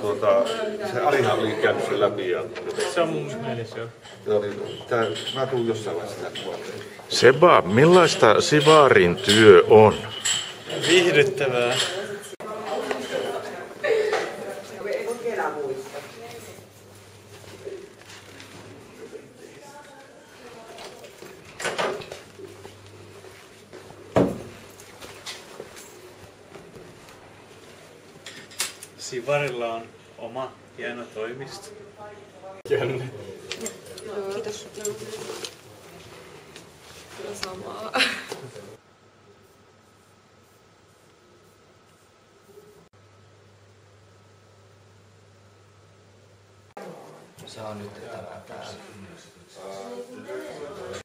se Arihan oli käynyt sen läpi. Ja, Se on mun mielessä jo. mä tuun jossain vaiheessa tänne. Seba, millaista Sivarin työ on? Viihdyttävää. Sivarilla on oma hieno toimisto. Jänne. Kiitos. Kyllä samaa. Se on nyt täällä.